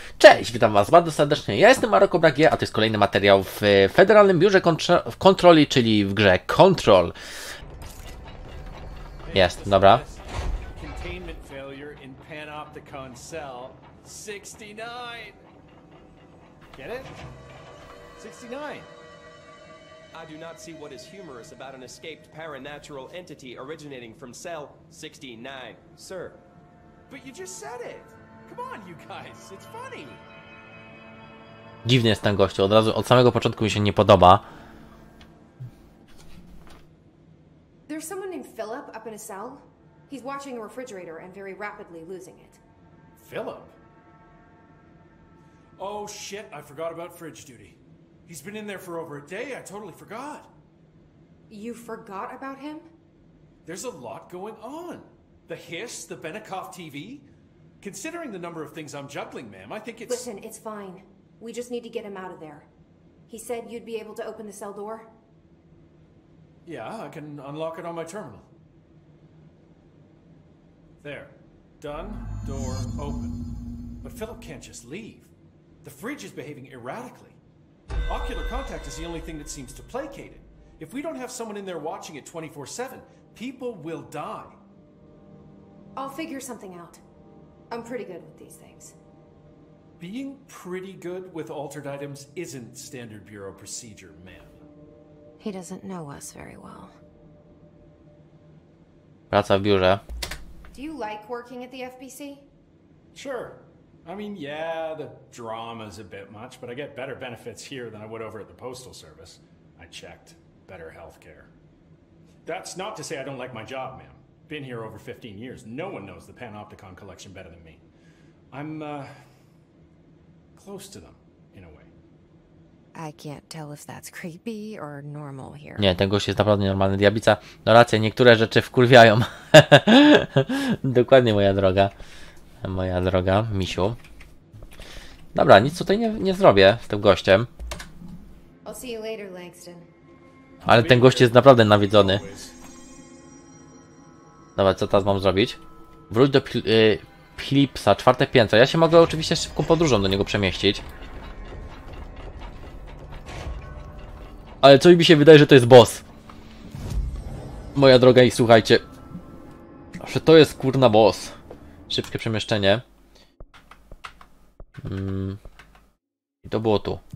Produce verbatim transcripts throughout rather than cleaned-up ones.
Cześć, witam was bardzo serdecznie. Ja jestem Maroko Bragie, a to jest kolejny materiał w Federalnym Biurze Kontro Kontroli, czyli w grze Control. Jest, dobra. Containment failure in Panopticon cell sixty-nine. Get it? sixty-nine. I do not see what is humorous about an escaped paranatural entity originating from cell sixty-nine, sir. But you just said it. Come on, you guys. It's funny. Dziwny jest ten gościu, od razu, od samego początku mi się nie podoba. There's someone named Philip up in a cell. He's watching a refrigerator and very rapidly losing it. Philip? Oh shit, I forgot about fridge duty. He's been in there for over a day. I totally forgot. You forgot about him? There's a lot going on. The hiss, the Benikoff T V. Considering the number of things I'm juggling, ma'am, I think it's... Listen, it's fine. We just need to get him out of there. He said you'd be able to open the cell door? Yeah, I can unlock it on my terminal. There. Done. Door open. But Philip can't just leave. The fridge is behaving erratically. Ocular contact is the only thing that seems to placate it. If we don't have someone in there watching it twenty-four seven, people will die. I'll figure something out. I'm pretty good with these things. Being pretty good with altered items isn't standard bureau procedure, ma'am. He doesn't know us very well. Praca w biurze. Do you like working at the F B C? Sure. I mean, yeah, the drama's a bit much, but I get better benefits here than I would over at the Postal Service. I checked. Better healthcare. That's not to say I don't like my job, ma'am. Been here over fifteen years. No one knows the Panopticon collection better than me. I'm, uh, close to them, in a way. I can't tell if that's creepy or normal here. Nie, ten gość jest naprawdę normalny. Diablica, no racja, niektóre rzeczy wkurwiają. Dokładnie, moja droga. Moja droga, misiu. Dobra, nic tutaj nie, nie zrobię z tym gościem. I'll see you later, Langston. Ale ten gość jest naprawdę nawiedzony. Dobra, co teraz mam zrobić? Wróć do Pil y Philipsa, czwarte piętro. Ja się mogę oczywiście szybką podróżą do niego przemieścić. Ale coś mi się wydaje, że to jest boss. Moja droga, i słuchajcie, że to jest kurna boss. Szybkie przemieszczenie. Mm. I to było tu.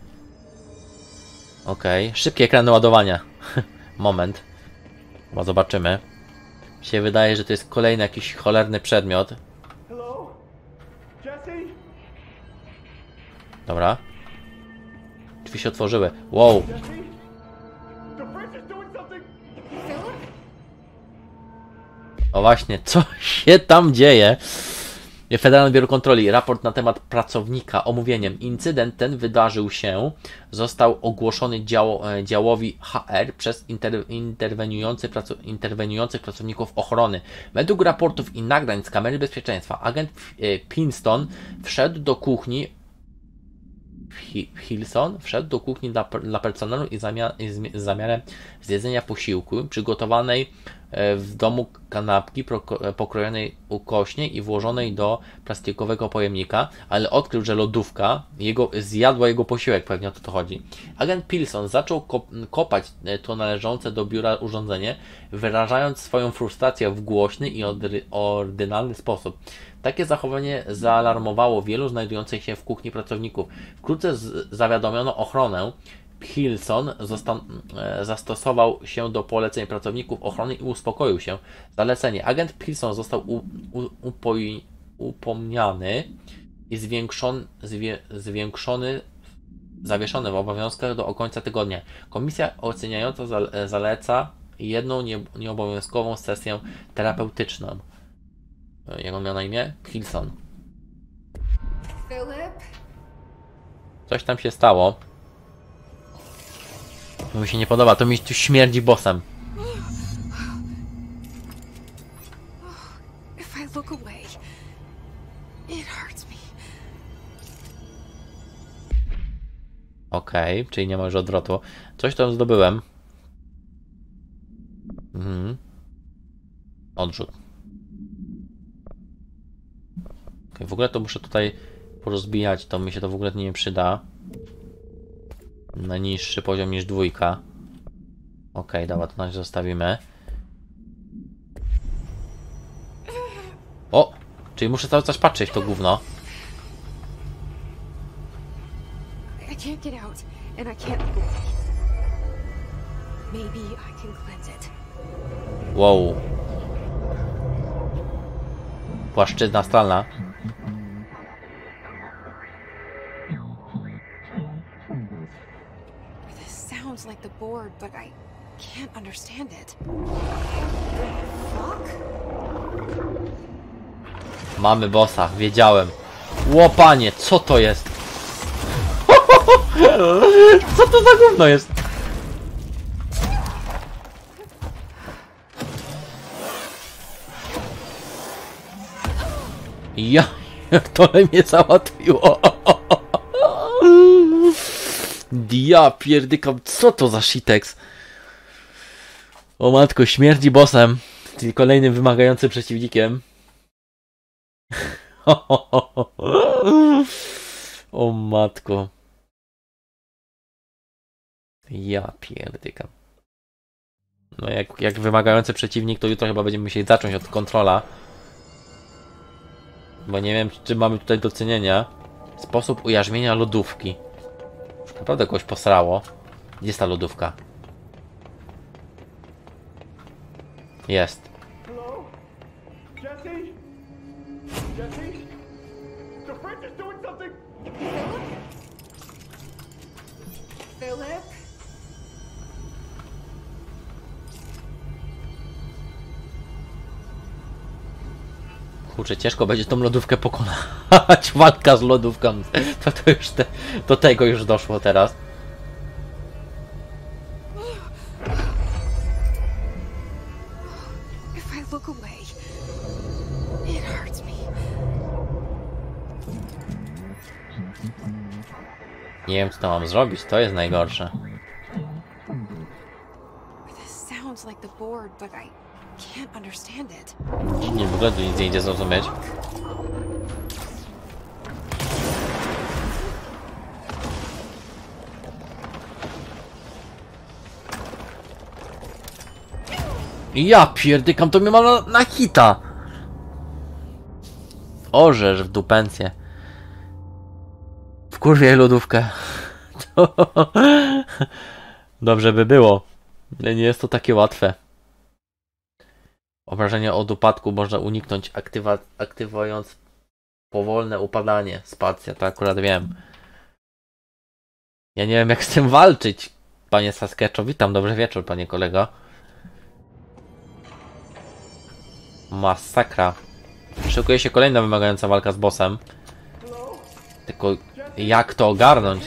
Okej, okay. Szybkie ekrany ładowania. Moment. Chyba zobaczymy. Mi się wydaje, że to jest kolejny jakiś cholerny przedmiot. Hello? Jesse? Dobra. Drzwi się otworzyły. Wow. O właśnie, co się tam dzieje? Federalne Biuro Kontroli. Raport na temat pracownika. Omówieniem. Incydent ten wydarzył się, został ogłoszony dział, działowi H R przez inter, interweniujący, pracu, interweniujących pracowników ochrony. Według raportów i nagrań z kamery bezpieczeństwa agent Pinston wszedł do kuchni Hilson wszedł do kuchni dla, dla personelu i, zamiar, i z, z zamiarem zjedzenia posiłku przygotowanej w domu kanapki pokrojonej ukośnie i włożonej do plastikowego pojemnika, ale odkrył, że lodówka jego, zjadła jego posiłek, pewnie o to, to chodzi. Agent Pilson zaczął kop, kopać to należące do biura urządzenie, wyrażając swoją frustrację w głośny i ordynalny sposób. Takie zachowanie zaalarmowało wielu znajdujących się w kuchni pracowników. Wkrótce z, zawiadomiono ochronę. Hilson e, zastosował się do poleceń pracowników ochrony i uspokoił się. Zalecenie. Agent Pilson został u, u, upoi, upomniany i zwiększony, zwie, zwiększony, zawieszony w obowiązkach do końca tygodnia. Komisja oceniająca zaleca jedną nie, nieobowiązkową sesję terapeutyczną. Jak on miał na imię? Hilson. Philip? Coś tam się stało. To mi się nie podoba, to mi tu śmierdzi bossem. If I look away, it hurts me. Okej, okay, czyli nie ma już odwrotu. Coś tam zdobyłem. Mhm. Odrzut. Okay, w ogóle to muszę tutaj porozbijać, to mi się to w ogóle nie przyda. Na niższy poziom niż dwójka. Okej, okay, dobra, to na razie zostawimy. O! Czyli muszę cały czas patrzeć w to gówno. I can't get out, and I can't look away. Maybe I can cleanse it. Wow. Płaszczyzna stalna. This sounds like the board, but I can't understand it. Fuck? Mamy bossa, wiedziałem. Łopanie, co to jest? Co to za gówno jest? Ja, jak to mnie załatwiło. Ja pierdykam, co to za shitex? O matko, śmierdzi bossem. Czyli kolejnym wymagającym przeciwnikiem. O matko. Ja pierdykam. No jak, jak wymagający przeciwnik, to jutro chyba będziemy musieli zacząć od kontrola. Bo nie wiem, czy mamy tutaj do czynienia. Sposób ujarzmienia lodówki. Już naprawdę kogoś posrało. Gdzie jest ta lodówka? Jest. Hello? Jesse? Jesse? The fridge is doing something! Philip? Kurczę, ciężko będzie tą lodówkę pokonać. Walka z lodówką. To, to już te, do tego już doszło teraz. If I look away, it hurts me. Nie wiem, co to mam zrobić. To jest najgorsze. This sounds like the board, but I can't understand it. Nie, w ogóle tu nic nie idzie zrozumieć. Ja pierdykam, to mnie ma na, na hita. Orzesz w dupencję. Wkurwiaj lodówkę. To... Dobrze by było. Ale nie jest to takie łatwe. Obrażenia od upadku można uniknąć aktywa aktywując powolne upadanie. Spacja, to akurat wiem. Ja nie wiem, jak z tym walczyć, panie Saskeczo. Witam, dobry wieczór, panie kolego. Masakra. Szykuje się kolejna wymagająca walka z bossem. Tylko jak to ogarnąć?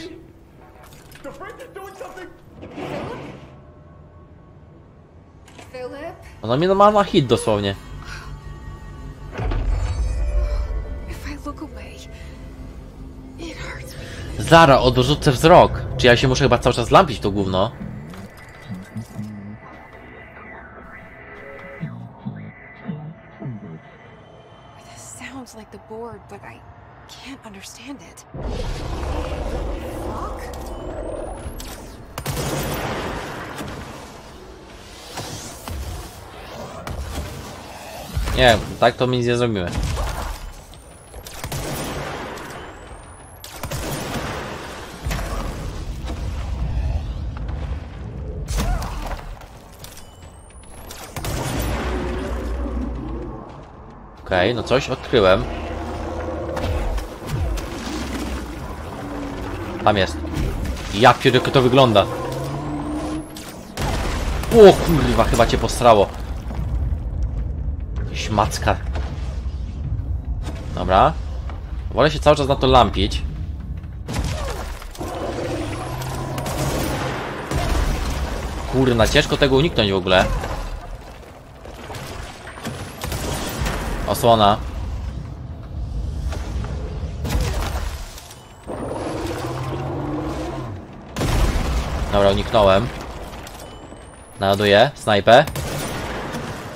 Philip? Ona mnie ma na hit dosłownie. If I look away, it hurts me. Zara, odrzucę wzrok. Czy ja się muszę chyba cały czas lampić to gówno? This sounds like the board, but I can't understand it. Fuck? Nie, tak to mi nic nie zrobimy. Okej, okay, no coś odkryłem. Tam jest. Ja pierdolę, jak to wygląda. O kurwa, chyba cię postrało. Śmacka. Dobra. Wolę się cały czas na to lampić. Kurna, ciężko tego uniknąć w ogóle. Osłona. Dobra, uniknąłem. Naładuję snajpę.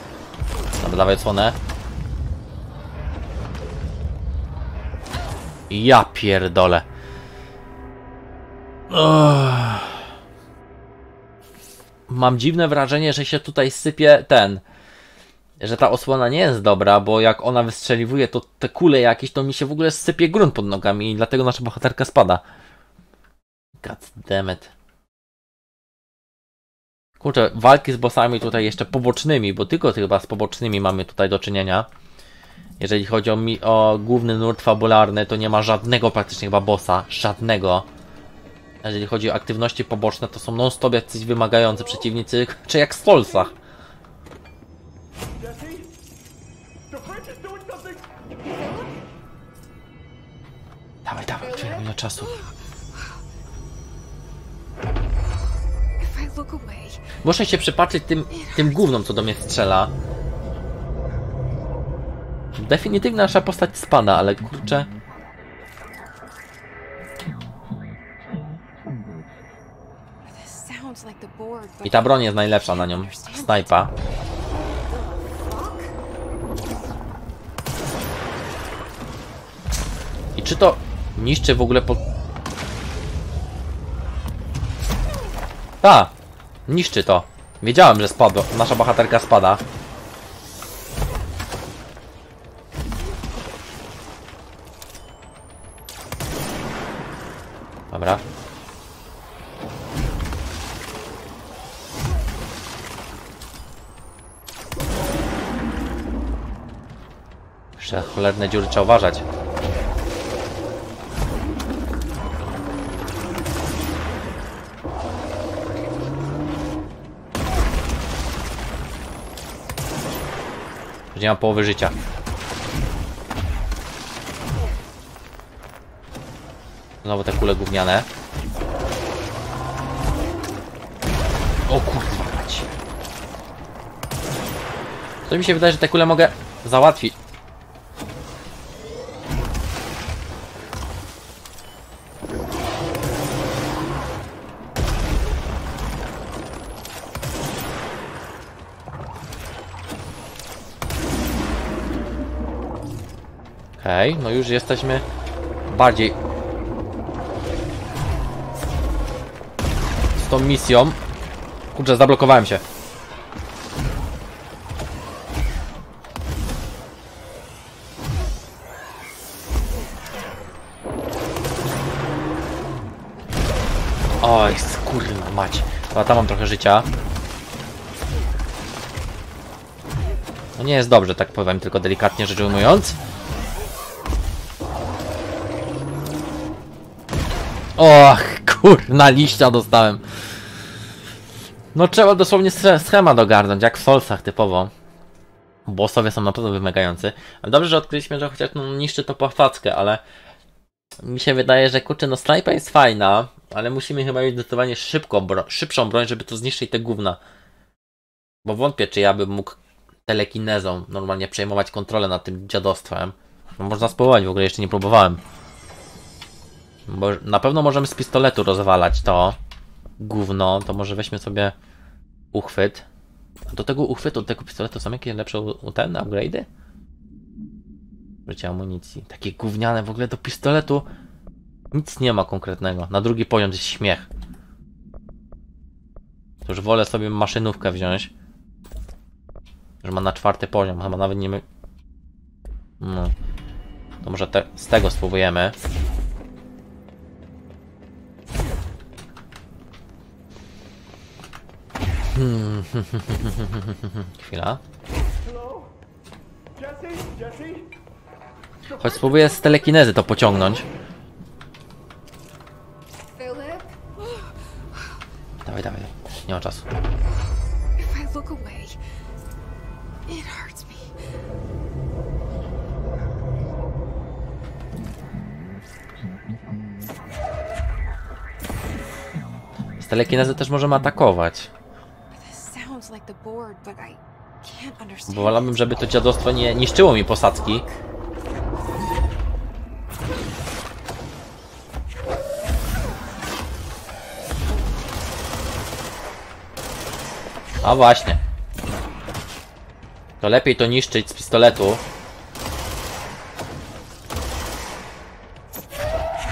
Dobra, dawaj odsłonę. Ja pierdolę. Uff. Mam dziwne wrażenie, że się tutaj sypie ten... Że ta osłona nie jest dobra, bo jak ona wystrzeliwuje, to te kule jakieś, to mi się w ogóle sypie grunt pod nogami i dlatego nasza bohaterka spada. God damn it. Kurczę, walki z bossami tutaj jeszcze pobocznymi, bo tylko chyba z pobocznymi mamy tutaj do czynienia. Jeżeli chodzi o, mi, o główny nurt fabularny, to nie ma żadnego praktycznie chyba bossa. Żadnego. Jeżeli chodzi o aktywności poboczne, to są non-stop jacyś wymagający przeciwnicy, czy jak w Soulsach. Dawaj, dawaj, nie ma czasu. Muszę się przypatrzyć tym, tym gównom, co do mnie strzela. Definitywnie nasza postać spada, ale kurczę... I ta broń jest najlepsza na nią. Snajpa. I czy to niszczy w ogóle po... Ta! Niszczy to. Wiedziałem, że spadło. Nasza bohaterka spada. Dobra. Jeszcze cholerne dziury trzeba uważać. Nie mam połowy życia. Znowu te kule gówniane. O kurwa mać. To mi się wydaje, że te kule mogę załatwić. Okej, okay, no już jesteśmy bardziej z tą misją. Kurczę, zablokowałem się. Oj, kurwa mać. Chyba tam mam trochę życia. No nie jest dobrze, tak powiem, tylko delikatnie rzecz ujmując. Och, kurna liścia dostałem. No trzeba dosłownie schemat ogarnąć, jak w Soulsach typowo. Bossowie są naprawdę wymagający. Ale dobrze, że odkryliśmy, że chociaż no, niszczy to posadzkę, ale mi się wydaje, że kurczę, no snajpa jest fajna, ale musimy chyba mieć zdecydowanie szybko bro szybszą broń, żeby to zniszczyć te gówna. Bo wątpię, czy ja bym mógł telekinezą normalnie przejmować kontrolę nad tym dziadostwem. No, można spróbować, w ogóle jeszcze nie próbowałem. Bo na pewno możemy z pistoletu rozwalać to gówno, to może weźmy sobie uchwyt. A do tego uchwytu, do tego pistoletu są jakieś lepsze u ten upgrade'y? Życie amunicji. Takie gówniane w ogóle do pistoletu. Nic nie ma konkretnego. Na drugi poziom jest śmiech. To już wolę sobie maszynówkę wziąć. Że ma na czwarty poziom, chyba nawet nie my... No. To może te, z tego spróbujemy. Hmm. Chwila. Choć spróbuję z telekinezy to pociągnąć. Dawaj, dawaj. Nie ma czasu. Z telekinezy też możemy atakować. Bo wolałbym, żeby to dziadostwo nie niszczyło mi posadzki. A właśnie. To lepiej to niszczyć z pistoletu.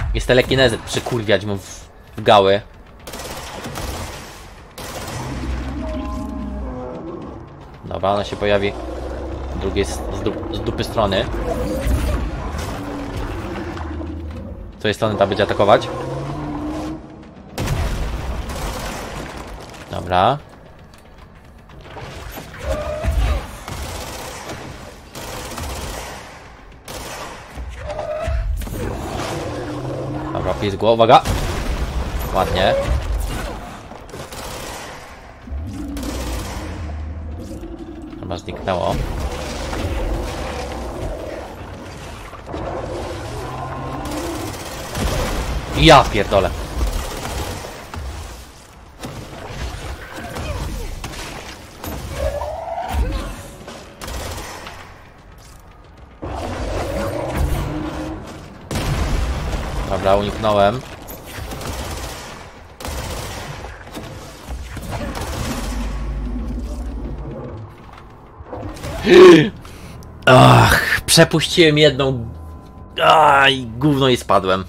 Jest telekinezy przykurwiać mu w, w gały. Dobra, ona się pojawi z drugiej z, du, z dupy strony. Z tej strony ta będzie atakować. Dobra. Dobra, pizgło, uwaga. Ładnie. Chyba zniknęło. Ja pierdolę. Dobra, uniknąłem. Ach, przepuściłem jedną. Aj, gówno i spadłem.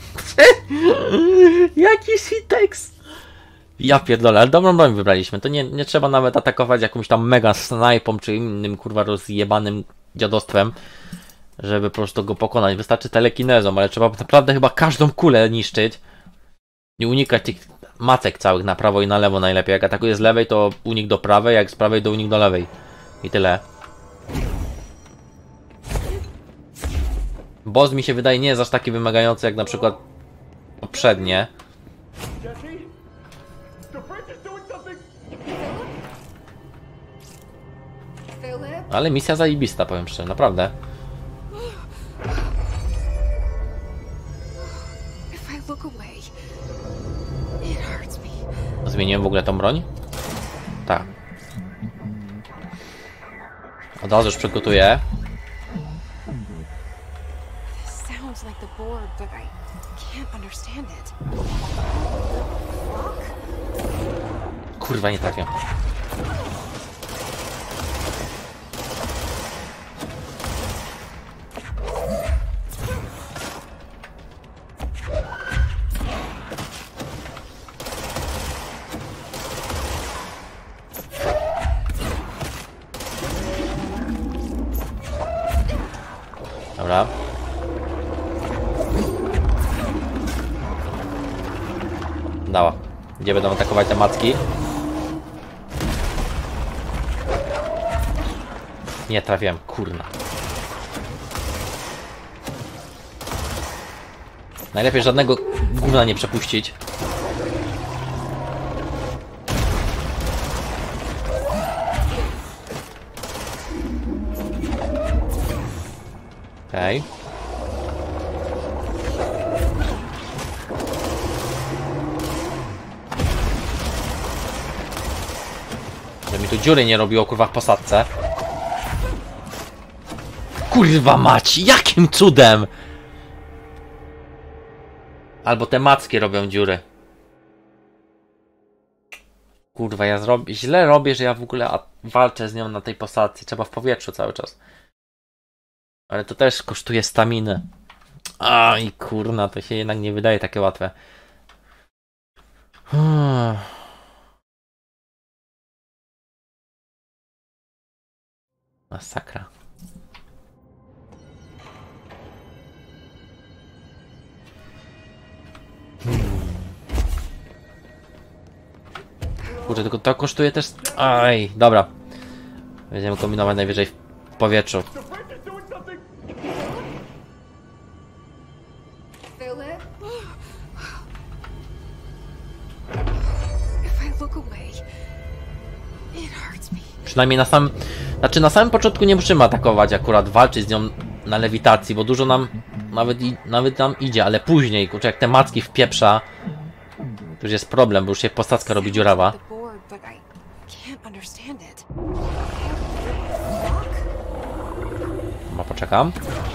Jaki shitex. Ja pierdolę, ale dobrą broń wybraliśmy. To nie, nie trzeba nawet atakować jakąś tam mega snajpą czy innym kurwa rozjebanym dziadostwem, żeby po prostu go pokonać. Wystarczy telekinezą, ale trzeba naprawdę chyba każdą kulę niszczyć. Nie unikać tych macek całych na prawo i na lewo najlepiej. Jak atakuje z lewej, to unik do prawej, jak z prawej, to unik do lewej. I tyle. Boss mi się wydaje nie jest aż taki wymagający jak na przykład poprzednie. Ale misja zajebista, powiem szczerze, naprawdę. Zmieniłem w ogóle tą broń? Tak. Od razu już przygotuję. Kurwa, nie trafię. Dobra. Dała. Gdzie będą atakować te macki? Nie trafiłem, kurna. Najlepiej żadnego gówna nie przepuścić. Okej. Okay. Żeby mi tu dziury nie robiło, kurwa, w posadce. Kurwa mać, jakim cudem! Albo te macki robią dziury. Kurwa, ja zrobię, źle robię, że ja w ogóle walczę z nią na tej posadce. Trzeba w powietrzu cały czas. Ale to też kosztuje staminę. Aj, kurna, to się jednak nie wydaje takie łatwe. Hmm. Masakra. Hmm. Kurczę, tylko to kosztuje też... Aj, dobra. Będziemy kombinować najwyżej w powietrzu. Przynajmniej na samym... Znaczy na samym początku nie musimy atakować akurat, walczyć z nią na lewitacji, bo dużo nam nawet, i, nawet nam idzie, ale później, kurczę, jak te macki wpieprza, to już jest problem, bo już się posadzka robi dziurawa. Chyba poczekam.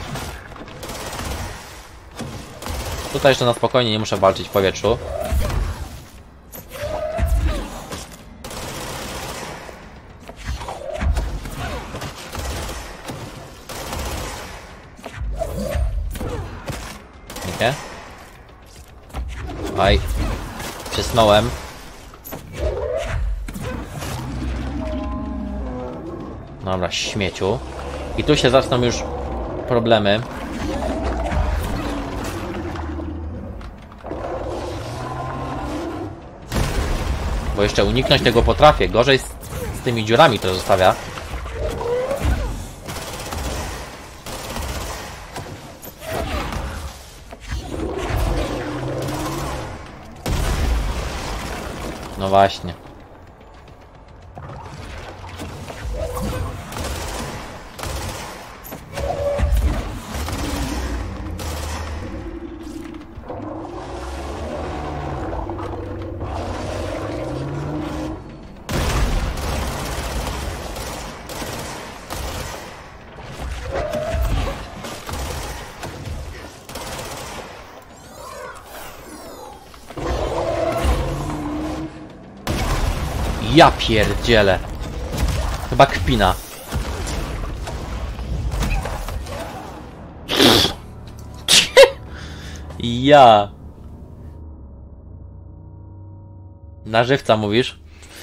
Tutaj jeszcze na spokojnie, nie muszę walczyć w powietrzu. Nie? Aj. Przysnąłem. Dobra, śmieciu. I tu się zaczną już problemy. Bo jeszcze uniknąć tego potrafię. Gorzej z, z tymi dziurami to zostawia. No właśnie. Ja pierdzielę. Chyba kpina. Ja. Na żywca mówisz?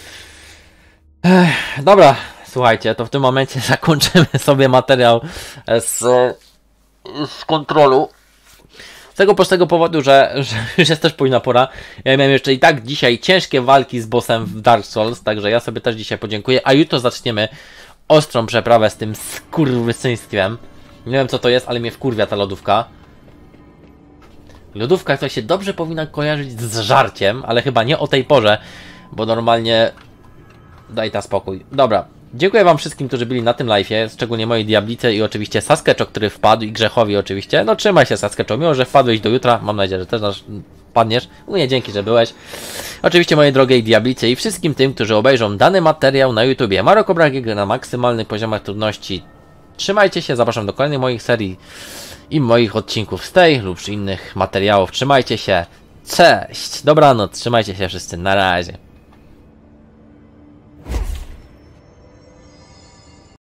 Ech, dobra, słuchajcie, to w tym momencie zakończymy sobie materiał z, z kontrolu. Z tego prostego powodu, że, że już jest też późna pora. Ja miałem jeszcze i tak dzisiaj ciężkie walki z bossem w Dark Souls, także ja sobie też dzisiaj podziękuję. A jutro zaczniemy ostrą przeprawę z tym skurwysyństwem. Nie wiem co to jest, ale mnie wkurwia ta lodówka. Lodówka to się dobrze powinna kojarzyć z żarciem, ale chyba nie o tej porze, bo normalnie... Daj ta spokój. Dobra. Dziękuję wam wszystkim, którzy byli na tym live'ie, szczególnie mojej Diablicy i oczywiście Saskeczo, który wpadł, i Grzechowi oczywiście. No trzymaj się Saskeczo, mimo że wpadłeś do jutra, mam nadzieję, że też nasz padniesz. No nie, dzięki, że byłeś. Oczywiście mojej drogiej Diablicy i wszystkim tym, którzy obejrzą dany materiał na YouTubie. Maroko Bragiego na maksymalnych poziomach trudności. Trzymajcie się, zapraszam do kolejnych moich serii i moich odcinków z tej lub innych materiałów. Trzymajcie się, cześć, dobranoc, trzymajcie się wszyscy, na razie.